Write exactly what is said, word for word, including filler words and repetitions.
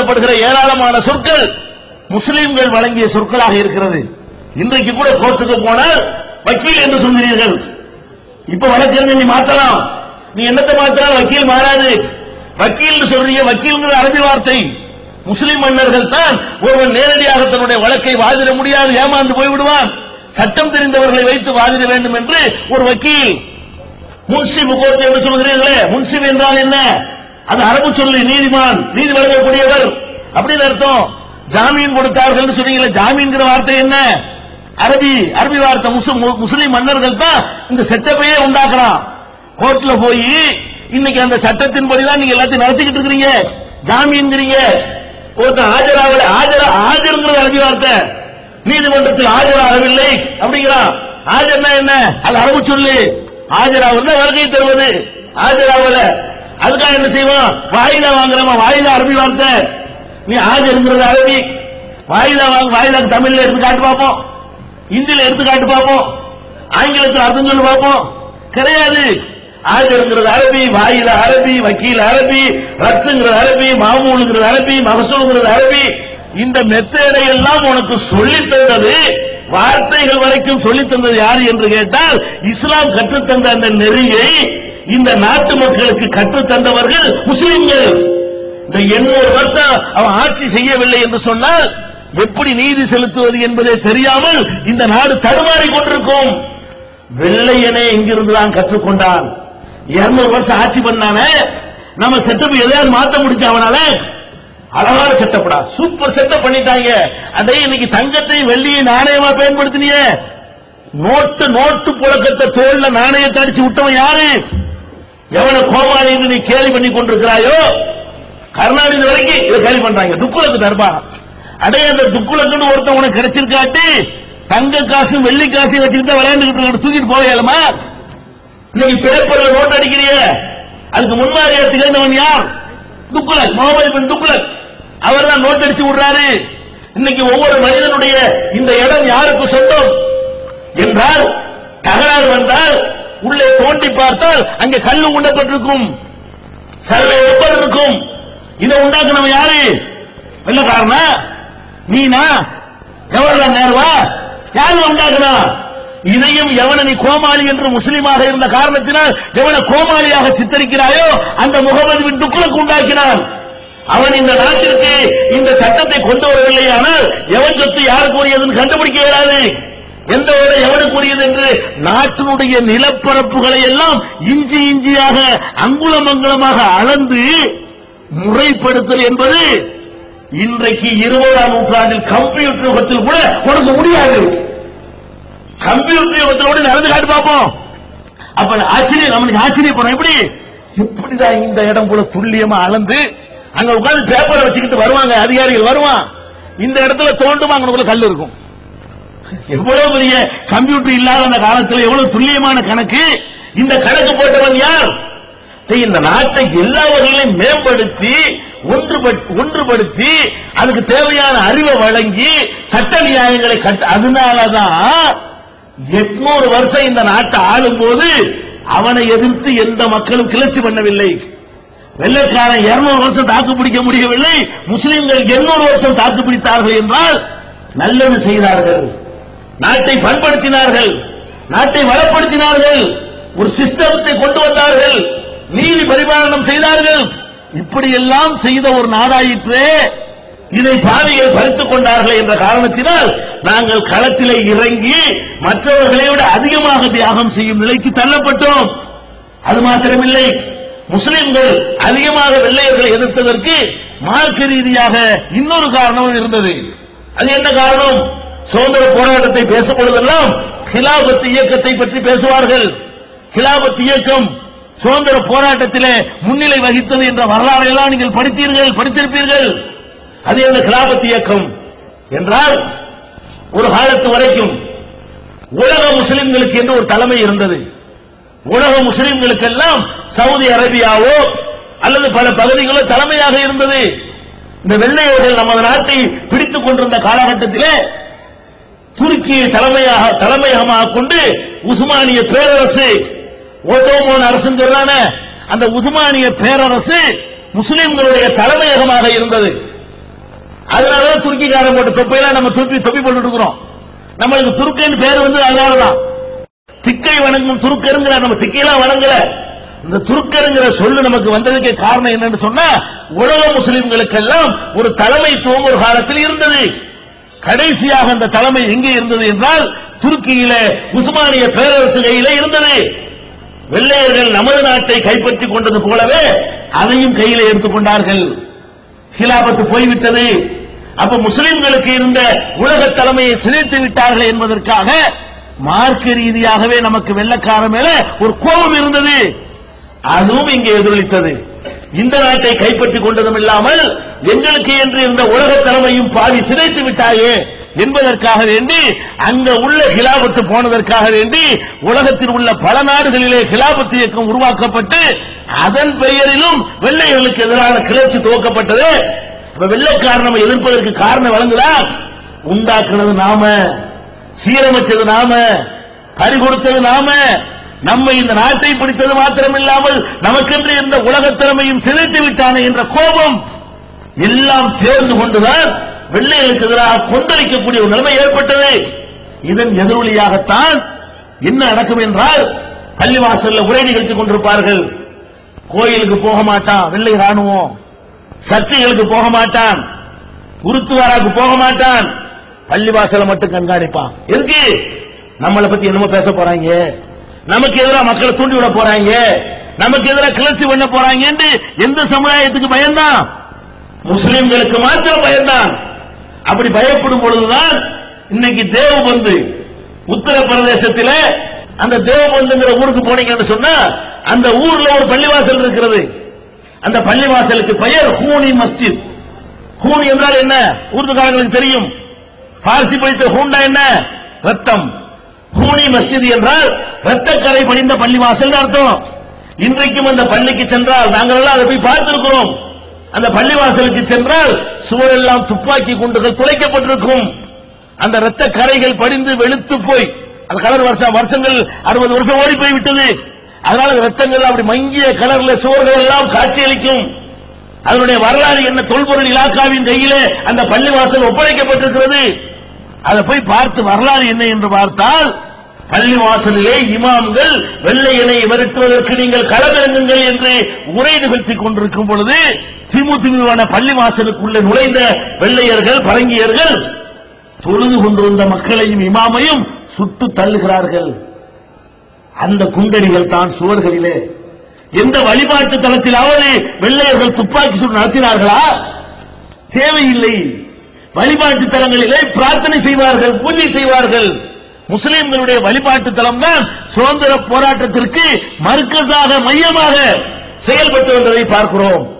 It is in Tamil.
பயன்படுத்தப்படுகிற ஏராளமான சொற்கள் முஸ்லிம்கள் வழங்கிய சொற்களாக இருக்கிறது. இன்றைக்கு கூட கோர்ட்டுக்கு போனால் வக்கீல் என்று சொல்கிறீர்கள். இப்ப வழக்கறிஞர் நீ மாத்தலாம், நீ என்னத்தை மாத்தினால் வக்கீல் மாறாது. வக்கீல் சொல்றீங்க, வக்கீல்ங்கிற அரபி வார்த்தை. முஸ்லிம் மன்னர்கள் தான் ஒருவன் நேரடியாக தன்னுடைய வழக்கை வாதிட முடியாது, ஏமாந்து போய்விடுவான். சட்டம் தெரிந்தவர்களை வைத்து வாதிட வேண்டும் என்று ஒரு வக்கீல். முன்சிப் கோர்ட் என்று சொல்கிறீர்களே, முன்சிப் என்றால் என்ன? அது அரபு சொல்லி நீதிமான், நீதி வழங்கக்கூடியவர் அப்படின்னு அர்த்தம். ஜாமீன் கொடுத்தார்கள் சொன்னீங்களே, ஜாமீன்கிற வார்த்தை என்ன? அரபி அரபி வார்த்தை. முஸ்லிம் மன்னர்கள் தான் இந்த செட்டப்பையே உண்டாக்குறான். கோர்ட்ல போய் இன்னைக்கு அந்த சட்டத்தின்படிதான் நீங்க எல்லாத்தையும் நடத்திக்கிட்டு இருக்கிறீங்க. ஜாமீன்கிறீங்க, ஒருத்தன் ஆஜராக ஆஜரா ஆஜருங்கிறது அரபி வார்த்தை. நீதிமன்றத்தில் ஆஜராகவில்லை அப்படிங்கிறான். ஆஜர்னா என்ன? அது அரபு சொல்லு. ஆஜராவது வருகை தருவது, ஆஜராவல. அதுக்காக என்ன செய்வோம்? வாயிதா வாங்குறமா, வாயிதா அரபி வார்த்தை. நீ ஆஜருங்கிறது அரபி, வாயிதா வாங்க. வாயிதா தமிழ்ல எடுத்து காட்டு பார்ப்போம், இந்தியில எடுத்து காட்டு பார்ப்போம், ஆங்கிலத்தில் அர்த்தம் சொல்லி பார்ப்போம். கிடையாது. ஆஜருங்கிறது அரபி, வாயிதா அரபி, வக்கீல் அரபி, ரத்துங்கிறது அரபி, மாமூலுங்கிறது அரபி, மகசூலுங்கிறது அரபி. இந்த மெத்தேடை எல்லாம் உனக்கு சொல்லித் தந்தது, வார்த்தைகள் வரைக்கும் சொல்லித் தந்தது யாரு என்று கேட்டால், இஸ்லாம் கற்றுத்தந்த அந்த நெறியை இந்த நாட்டு மக்களுக்கு கற்றுத்தந்தவர்கள் முஸ்லிம்கள். இந்த எண்ணூறு வருஷம் அவன் ஆட்சி செய்யவில்லை என்று சொன்னால் எப்படி நீதி செலுத்துவது என்பதை தெரியாமல் இந்த நாடு தடுமாறி கொண்டிருக்கும். வெள்ளையனே இங்கிருந்து தான் கற்றுக்கொண்டான். இருநூறு வருஷம் ஆட்சி பண்ணானே, நம்ம செட்டப் எதையாவது மாத்த முடிஞ்ச அவனால? அழகான செட்டப்படா, சூப்பர் செட்டப் பண்ணிட்டாங்க. அதை இன்னைக்கு தங்கத்தை வெள்ளியை நாணயமா பயன்படுத்தினிய, நோட்டு நோட்டு புழக்கத்தை தோல்ல நாணயத்தை அடிச்சு விட்டவன் யாரு? எவனை கோமாளி என்று நீ கேலி பண்ணி கொண்டிருக்கிறாயோ, கருணாநிதி வரைக்கும் இதை கேலி பண்றாங்க. துக்குலக்கு தர்பார் அடைய அந்த துக்குலக்குன்னு ஒருத்தன் உனக்கு கிடைச்சிருக்காட்டு, தங்க காசும் வெள்ளி காசையும் வச்சுக்கிட்டு விளையாண்டுகிட்டு தூக்கிட்டு போகலாமா? இன்னைக்கு பேப்பர்ல நோட் அடிக்கிறிய, அதுக்கு முன்மாதிரியா திகழ்ந்தவன் யார்? துக்குலக், முகமது பின் துக்குலக். அவர் தான் நோட் அடிச்சு விடுறாரு. இன்னைக்கு ஒவ்வொரு மனிதனுடைய இந்த இடம் யாருக்கு சொந்தம் என்றால், தகராறு வந்தால் உள்ளே தோண்டி பார்த்தால் அங்கே கல்லு உண்டப்பட்டிருக்கும், சர்வே எப்படி இருக்கும். இதை உண்டாக்குனவன் யாரு? வெள்ளக்காரனா? நீனா? எவரெல்லாம் நேர்வா? யாரு உண்டாக்குனா? இதையும் எவன நீ கோமாளி என்று முஸ்லீமாக இருந்த காரணத்தினால் எவன கோமாளியாக சித்தரிக்கிறாயோ அந்த முகமது பின் துக்குலக் உண்டாக்கினான். அவன் இந்த நாட்டிற்கு இந்த சட்டத்தை கொண்டு வரவில்லையானால் எவன் சொத்து யாருக்குரியதுன்னு கண்டுபிடிக்க இயலாது. எந்த ஒரு எவனுக்குரியது என்று நாட்டினுடைய நிலப்பரப்புகளை எல்லாம் இஞ்சி இஞ்சியாக அங்குலம் அங்குலமாக அளந்து முறைப்படுத்தல் என்பது இன்றைக்கு இருபதாம் நூற்றாண்டில் கம்ப்யூட்டர் யுகத்தில் கூட உனக்கு முடியாது. கம்ப்யூட்டர் யுகத்தோடு நடந்து காட்டு பார்ப்போம். அப்ப ஆச்சரியம், நம்மளுக்கு ஆச்சரியப்படும். எப்படி எப்படிதான் இந்த இடம் கூட துல்லியமா அளந்து அங்க உட்கார்ந்து பேப்பரை வச்சுக்கிட்டு வருவாங்க அதிகாரிகள், வருவான் இந்த இடத்துல தோண்டுமா அங்க கல் இருக்கும். எவ்வளவு பெரிய கம்ப்யூட்டர் இல்லாத அந்த காலத்தில் எவ்வளவு துல்லியமான கணக்கு. இந்த கணக்கு போட்டவன் யார்? இந்த நாட்டை எல்லா வகையிலும் மேம்படுத்தி ஒன்றுபடுத்தி அதுக்கு தேவையான அறிவை வழங்கி சட்ட நியாயங்களை கட்ட. அதனாலதான் எட்நூறு வருஷம் இந்த நாட்டை ஆளும் போது அவனை எதிர்த்து எந்த மக்களும் கிளர்ச்சி பண்ணவில்லை. வெள்ளைக்காரன் இருநூறு வருஷம் தாக்கு பிடிக்க முடியவில்லை, முஸ்லிம்கள் எண்ணூறு வருஷம் தாக்கு பிடித்தார்கள் என்றால் நல்லது செய்தார்கள், நாட்டை பண்படுத்தினார்கள், நாட்டை வளப்படுத்தினார்கள், ஒரு சிஸ்டத்தை கொண்டு வந்தார்கள், நீதி பரிபாலனம் செய்தார்கள். இப்படியெல்லாம் செய்த ஒரு நாடாயிற்றே, இதை பாவிகள் பறித்துக் கொண்டார்கள் என்ற காரணத்தினால் நாங்கள் களத்திலே இறங்கி மற்றவர்களை விட அதிகமாக தியாகம் செய்யும் நிலைக்கு தள்ளப்பட்டோம். அது மாத்திரமில்லை, முஸ்லிம்கள் அதிகமாக வெள்ளையர்களை எதிர்த்ததற்கு மார்க்க ரீதியாக இன்னொரு காரணமும் இருந்தது. அது என்ன காரணம்? சுதந்திர போராட்டத்தை பேசும் பொழுதெல்லாம் கிலாபத் இயக்கத்தை பற்றி பேசுவார்கள். கிலாபத் இயக்கம் சுதந்திர போராட்டத்திலே முன்னிலை வகித்தது என்ற வரலாறு எல்லாம் நீங்கள் படித்தீர்கள், படித்திருப்பீர்கள். அது என்ன கிலாபத் இயக்கம் என்றால், ஒரு காலத்து வரைக்கும் உலக முஸ்லிம்களுக்கு என்று ஒரு தலைமை இருந்தது. உலக முஸ்லிம்களுக்கெல்லாம் சவுதி அரேபியாவோ அல்லது பல பகுதிகளோ தலைமையாக இருந்தது. இந்த வெள்ளையர்கள் நமது நாட்டை பிடித்துக் கொண்டிருந்த காலகட்டத்திலே துருக்கியை தலைமையாக தலைமையகமாக கொண்டு உஸ்மானிய பேரரசு, ஓட்டோமோன் அரசு அந்த உஸ்மானிய பேரரசு முஸ்லிம்களுடைய தலைமையகமாக இருந்தது. அதனாலதான் துருக்கிக்காரன் போட்ட தொப்பையெல்லாம் நம்ம துருப்பி தொப்பி போட்டு இருக்கிறோம். நம்மளுக்கு துருக்கன்னு பேர் வந்து அதனாலதான். திக்கை வணங்கும் துருக்கருங்கிற, நம்ம திக்கையெல்லாம் வணங்கல. இந்த துருக்கருங்கிற சொல்லு நமக்கு வந்ததுக்கு காரணம் என்னன்னு சொன்னா, உலக முஸ்லிம்களுக்கெல்லாம் ஒரு தலைமைத்துவம் ஒரு காலத்தில் இருந்தது. கடைசியாக அந்த தலைமை எங்கே இருந்தது என்றால் துருக்கியில உஸ்மானிய பேரரசு கையில இருந்தது. வெள்ளையர்கள் நமது நாட்டை கைப்பற்றிக் கொண்டது போலவே அதையும் கையில எடுத்துக்கொண்டார்கள். ஹிலாபத்து போய்விட்டது. அப்ப முஸ்லிம்களுக்கு இருந்த உலக தலைமையை சிதைத்து விட்டார்கள் என்பதற்காக மார்க்க ரீதியாகவே நமக்கு வெள்ளக்கார மேல ஒரு கோபம் இருந்தது. அதுவும் இங்கே எதிரொலித்தது. இந்த நாட்டை கைப்பற்றிக் கொண்டதும் இல்லாமல் எங்களுக்கு என்று இருந்த உலக தலைமையும் பாதி சிதைத்து விட்டாயே என்பதற்காக வேண்டி அங்க உள்ள ஹிலாபத்து போனதற்காக வேண்டி உலகத்தில் உள்ள பல நாடுகளிலே ஹிலாபத்து இயக்கம் உருவாக்கப்பட்டு அதன் பெயரிலும் வெள்ளையர்களுக்கு எதிரான கிளர்ச்சி துவக்கப்பட்டது. வெள்ளைக்காரன் எதிர்ப்பதற்கு காரணம் வழங்குதா? உண்டாக்குனது நாம, சீரமைச்சது நாம, பறி கொடுத்தது நாம, நம்ம இந்த நாட்டை பிடித்தது மாத்திரமில்லாமல் நமக்கென்று இருந்த உலக திறமையும் சிதைத்து விட்டானே என்ற கோபம் எல்லாம் சேர்ந்து கொண்டுதான் வெள்ளைகளுக்கு எதிராக கொந்தளிக்கக்கூடிய ஒரு நிலைமை ஏற்பட்டது. இதன் எதிரொலியாகத்தான் என்ன நடக்கும் என்றால், பள்ளிவாசல்ல உரை நிகழ்த்திக் கொண்டிருப்பார்கள். கோயிலுக்கு போக மாட்டான் வெள்ளை ராணுவம், சர்ச்சைகளுக்கு போக மாட்டான், குருத்துவாராக்கு போக மாட்டான், பள்ளிவாசல மட்டும் கண்காணிப்பான். எதுக்கு? நம்மளை பத்தி என்னமோ பேச போறாங்க, நமக்கு எதிராக மக்களை தூண்டி விட போறாங்க, நமக்கு எதிராக கிளர்ச்சி பண்ண போறாங்க என்று எந்த சமுதாயத்துக்கு பயந்தான்? முஸ்லிம்களுக்கு மாத்திரம் பயந்தான். அப்படி பயப்படும் பொழுதுதான் இன்னைக்கு தேவபந்து உத்தரப்பிரதேசத்தில் அந்த தேவபந்துங்கிற ஊருக்கு போனீங்கன்னு சொன்னா அந்த ஊர்ல ஒரு பள்ளிவாசல் இருக்கிறது. அந்த பள்ளிவாசலுக்கு பெயர் ஹூனி மஸ்ஜித். ஹூனி என்றால் என்ன உருதுகாரங்களுக்கு தெரியும். பார்சி படித்த ஹூண்டா என்ன? ரத்தம். ஹூனி மஸ்ஜித் என்றால் ரத்தக்கரை படிந்த பள்ளிவாசல் அர்த்தம். இன்றைக்கும் அந்த பள்ளிக்கு சென்றால் நாங்கள் எல்லாம் அதை போய் பார்த்திருக்கிறோம். அந்த பள்ளிவாசலுக்கு சென்றால் சுவரெல்லாம் துப்பாக்கி குண்டுகள் துளைக்கப்பட்டிருக்கும். அந்த ரத்த கரைகள் படிந்து வெளுத்து போய் அந்த கலர் வருஷம் வருஷங்கள் அறுபது வருஷம் ஓடி போய் விட்டது. அதனால ரத்தங்கள் அப்படி மங்கிய கலர்ல சுவர்கள் எல்லாம் காட்சியளிக்கும். அதனுடைய வரலாறு என்ன? தொல்பொருள் இலாக்காவின் கையிலே அந்த பள்ளிவாசல் ஒப்படைக்கப்பட்டிருக்கிறது. அதை போய் பார்த்து வரலாறு என்ன என்று பார்த்தால், பள்ளிவாசலிலே இமாம்கள் வெள்ளையனை விரட்டுவதற்கு நீங்கள் களமிறங்குங்கள் என்று உரை நிகழ்த்திக் கொண்டிருக்கும் பொழுது திமு திமுவான பள்ளிவாசலுக்குள்ளே நுழைந்த வெள்ளையர்கள் பரங்கியர்கள் தொழுது கொண்டிருந்த மக்களையும் இமாமையும் சுட்டு தள்ளுகிறார்கள். அந்த குண்டடிகள் தான் சுவர்களிலே. எந்த வழிபாட்டு தளத்திலாவது வெள்ளையர்கள் துப்பாக்கி சூடு நடத்தினார்களா? தேவையில்லை. வழிபாட்டு தலங்களிலே பிரார்த்தனை செய்வார்கள், பூஜை செய்வார்கள். முஸ்லிம்களுடைய வழிபாட்டு தலம் தான் சுதந்திர போராட்டத்திற்கு மர்க்கஸாக மையமாக செயல்பட்டு வந்ததை பார்க்கிறோம்.